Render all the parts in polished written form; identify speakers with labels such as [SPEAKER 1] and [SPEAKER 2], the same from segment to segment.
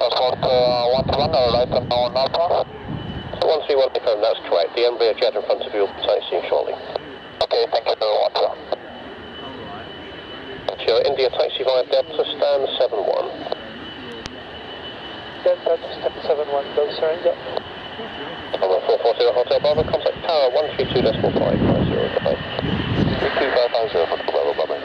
[SPEAKER 1] Transport 121, right on Alpha. 131 confirmed, that's correct. The Embraer jet in front of you will be taxiing shortly. Okay, thank you, 121. Sure, India taxi via Delta, stand 71.
[SPEAKER 2] Delta, stand 71, go surrender.
[SPEAKER 1] Over 440 Hotel Bravo, contact tower 132.550. 32550 Hotel Bravo, Bravo.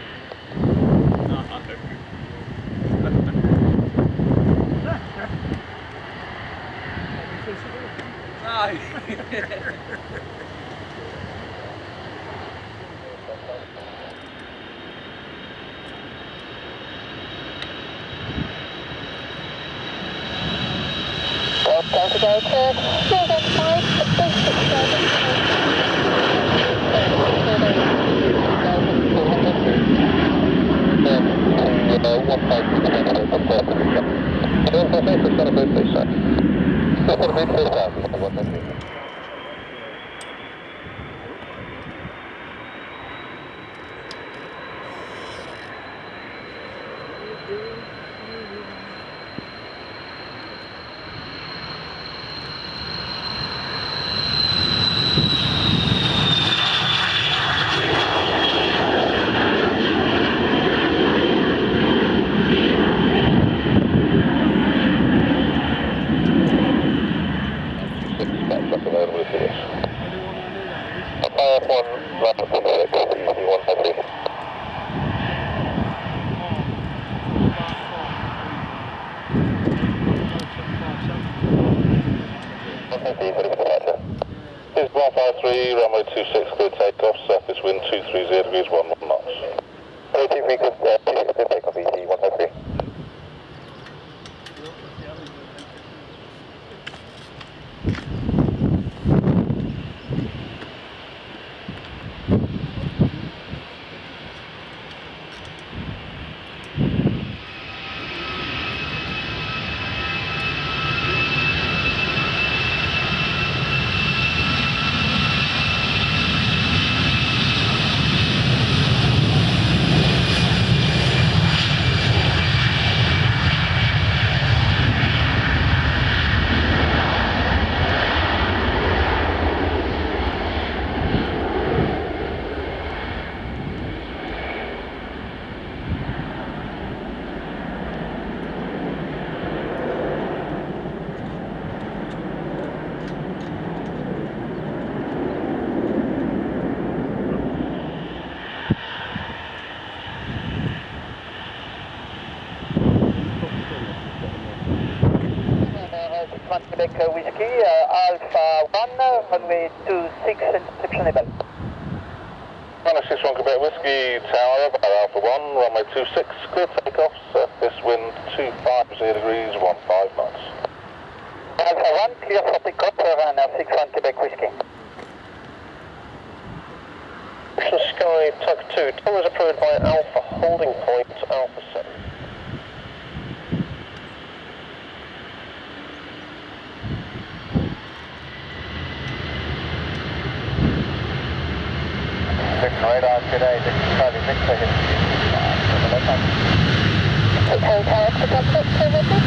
[SPEAKER 3] Delta Delta, 415,
[SPEAKER 1] 156. This is 153, runway 26, clear takeoff, surface wind 230 degrees, 11 knots. 30 clear takeoff, ET 153.
[SPEAKER 2] Quebec Whiskey, Alpha 1, runway 26, exceptionable.
[SPEAKER 1] 161 Quebec Whiskey Tower, about Alpha 1, runway 26, clear takeoff, surface wind 250 degrees, 15 knots.
[SPEAKER 2] Alpha 1, clear for takeoff, runner 61 Quebec Whiskey.
[SPEAKER 1] Ocean Sky Tug 2, tower is approved by Alpha, holding point Alpha 7.
[SPEAKER 2] Radar today, Charlie Victor here.
[SPEAKER 3] Hotel Tower, pick up services,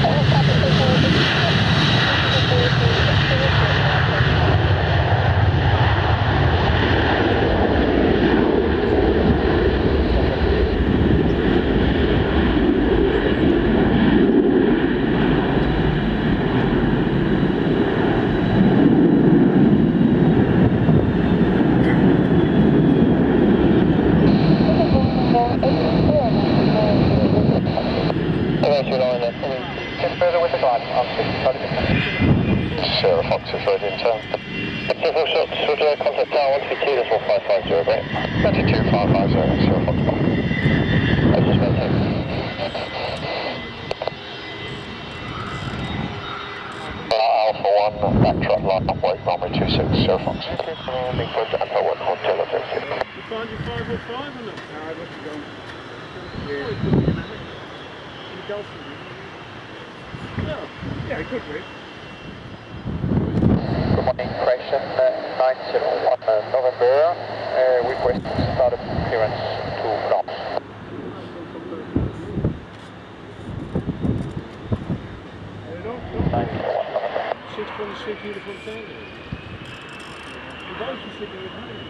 [SPEAKER 1] Sierra Fox is ready in turn. Typical shots for direct contact tower 122.550, great. 22550, Sierra Fox 1. I just maintain. Alpha 1, backtrack line up, wait, runway 26, Sierra Fox. Bigfoot, Alpha 1, Hotel Offensive.
[SPEAKER 4] You find your 505 or not? No, I'd have to go. Yeah, it could be.
[SPEAKER 2] Good morning, Fraction 901 November, request startup clearance to France.
[SPEAKER 4] sweet uniform tango. The boats are sitting with me.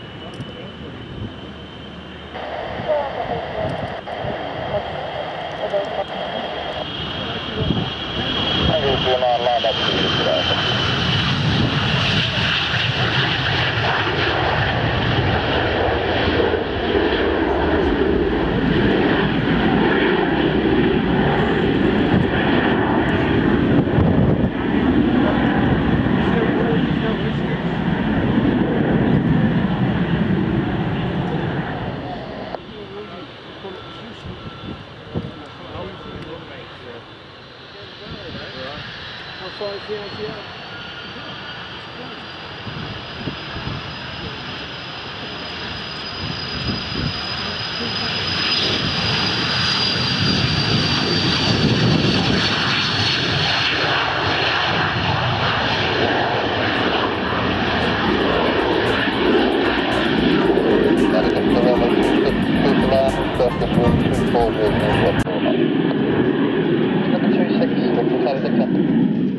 [SPEAKER 1] Tango 09, line up to you today. Number 26, Victor,